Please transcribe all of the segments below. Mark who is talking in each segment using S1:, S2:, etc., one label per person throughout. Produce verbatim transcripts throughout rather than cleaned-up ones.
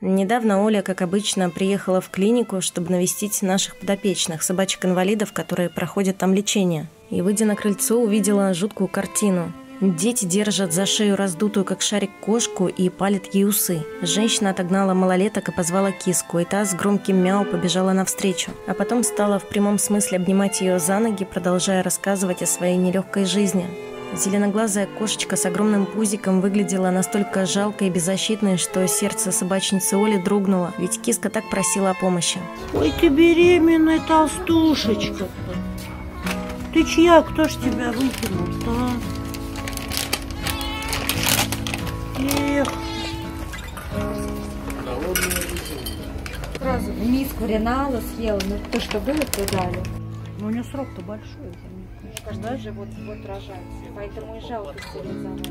S1: Недавно Оля, как обычно, приехала в клинику, чтобы навестить наших подопечных, собачек-инвалидов, которые проходят там лечение. И, выйдя на крыльцо, увидела жуткую картину. Дети держат за шею раздутую, как шарик, кошку и палят ей усы. Женщина отогнала малолеток и позвала киску, и та с громким мяу побежала навстречу. А потом стала в прямом смысле обнимать ее за ноги, продолжая рассказывать о своей нелегкой жизни. Зеленоглазая кошечка с огромным пузиком выглядела настолько жалкой и беззащитной, что сердце собачницы Оли дрогнуло, ведь киска так просила о помощи.
S2: Ой, ты беременная толстушечка. Ты чья? Кто ж тебя выкинул-то, а? Эх.
S3: Сразу миску ренала съела, но то, что было, то дали.
S2: Но у нее срок-то большой.
S3: Каждый же вот, вот рожается, поэтому и жалко стерилизовать.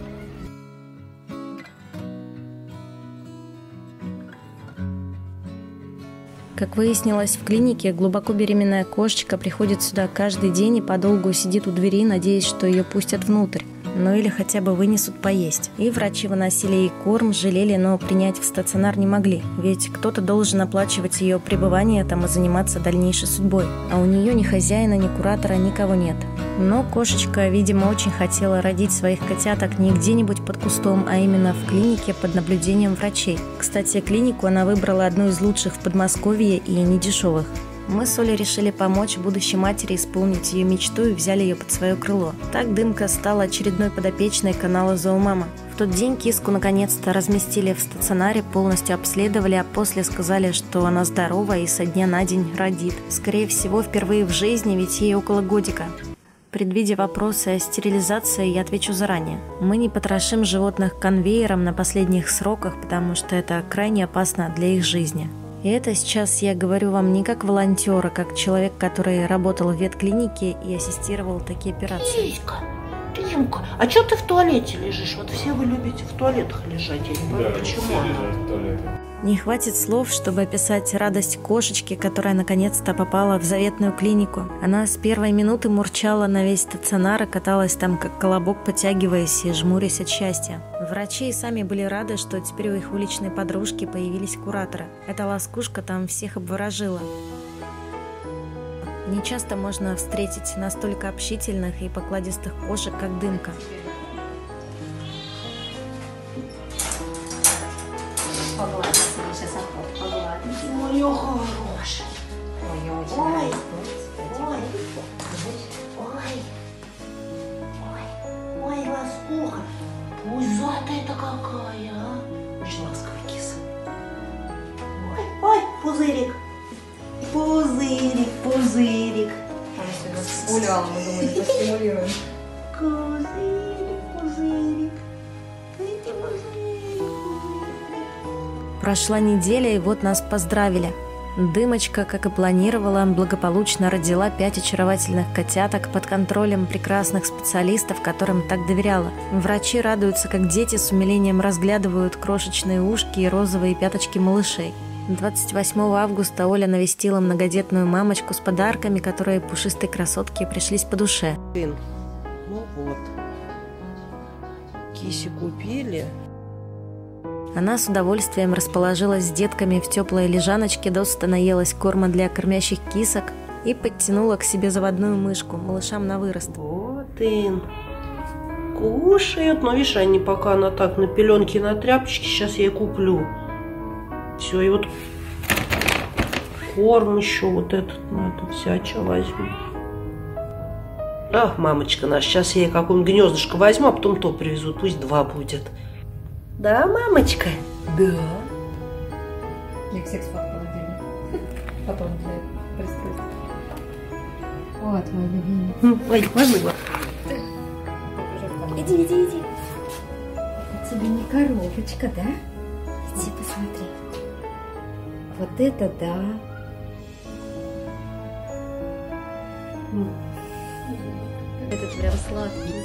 S1: Как выяснилось в клинике, глубоко беременная кошечка приходит сюда каждый день и подолгу сидит у двери, надеясь, что ее пустят внутрь. Ну или хотя бы вынесут поесть. И врачи выносили ей корм, жалели, но принять в стационар не могли. Ведь кто-то должен оплачивать ее пребывание там и заниматься дальнейшей судьбой. А у нее ни хозяина, ни куратора, никого нет. Но кошечка, видимо, очень хотела родить своих котяток не где-нибудь под кустом, а именно в клинике под наблюдением врачей. Кстати, клинику она выбрала одну из лучших в Подмосковье и недешевых. Мы с Олей решили помочь будущей матери исполнить ее мечту и взяли ее под свое крыло. Так Дымка стала очередной подопечной канала «Зоомама». В тот день киску наконец-то разместили в стационаре, полностью обследовали, а после сказали, что она здорова и со дня на день родит. Скорее всего, впервые в жизни, ведь ей около годика. Предвидя вопросы о стерилизации, я отвечу заранее. Мы не потрошим животных конвейером на последних сроках, потому что это крайне опасно для их жизни. И это сейчас я говорю вам не как волонтер, а как человек, который работал в ветклинике и ассистировал такие операции.
S2: Лизка, Димка, а что ты в туалете лежишь? Вот все вы любите в туалетах лежать, я не понимаю, да, почему.
S1: Не хватит слов, чтобы описать радость кошечки, которая наконец-то попала в заветную клинику. Она с первой минуты мурчала на весь стационар и каталась там, как колобок, потягиваясь и жмурясь от счастья. Врачи и сами были рады, что теперь у их уличной подружки появились кураторы. Эта ласкушка там всех обворожила. Не часто можно встретить настолько общительных и покладистых кошек, как Дымка.
S3: Погладить, сейчас охот, погладить.
S2: Моё хорошее.
S3: Ой, ой,
S2: Ой,
S3: ой,
S2: ой, ой, ой, ласкуха. Пузатая-то какая, а? Очень ласковая киса. Ой, ой, пузырик. Пузырик, пузырик.
S3: Она сегодня гуляла, мы думали, постимулируем.
S2: Пузырик, пузырик. Пузырик, пузырик.
S1: Прошла неделя, и вот нас поздравили. Дымочка, как и планировала, благополучно родила пять очаровательных котяток под контролем прекрасных специалистов, которым так доверяла. Врачи радуются, как дети, с умилением разглядывают крошечные ушки и розовые пяточки малышей. двадцать восьмого августа Оля навестила многодетную мамочку с подарками, которые пушистой красотке пришлись по душе.
S2: Сын, ну вот, киси купили.
S1: Она с удовольствием расположилась с детками в теплой лежаночке, досыта наелась корма для кормящих кисок и подтянула к себе заводную мышку, малышам на вырост.
S2: Вот Ин, кушает, но видишь, они пока она так на пеленке, на тряпочке, сейчас я ей куплю. Все, и вот корм еще вот этот надо всячего возьму. Ах, мамочка наша, сейчас я ей какое-нибудь гнездышко возьму, а потом то привезу, пусть два будет. Да, мамочка? Да.
S3: Я всех спал в холодильник. Потом для пристройства. Вот мой любимый.
S2: Ой, можно его?
S3: Иди, иди, иди. Это тебе не коробочка, да? Иди посмотри. Вот это да. Этот прям сладкий.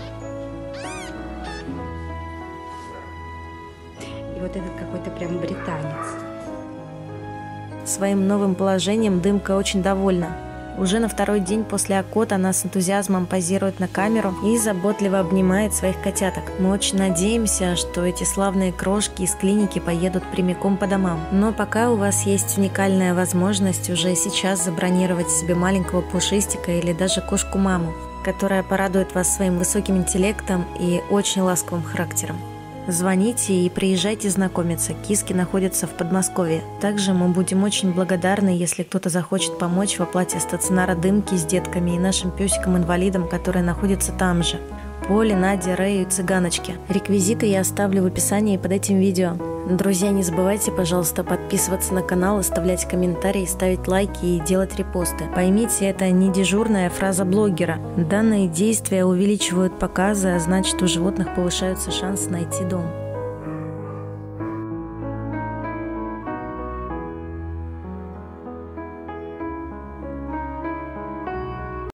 S3: И вот этот какой-то прям британец.
S1: Своим новым положением Дымка очень довольна. Уже на второй день после окот она с энтузиазмом позирует на камеру и заботливо обнимает своих котяток. Мы очень надеемся, что эти славные крошки из клиники поедут прямиком по домам. Но пока у вас есть уникальная возможность уже сейчас забронировать себе маленького пушистика или даже кошку-маму, которая порадует вас своим высоким интеллектом и очень ласковым характером. Звоните и приезжайте знакомиться. Киски находятся в Подмосковье. Также мы будем очень благодарны, если кто-то захочет помочь в оплате стационара Дымки с детками и нашим песикам-инвалидам, которые находятся там же. Поле, Наде, Рэю и Цыганочке. Реквизиты я оставлю в описании под этим видео. Друзья, не забывайте, пожалуйста, подписываться на канал, оставлять комментарии, ставить лайки и делать репосты. Поймите, это не дежурная фраза блогера. Данные действия увеличивают показы, а значит, у животных повышаются шансы найти дом.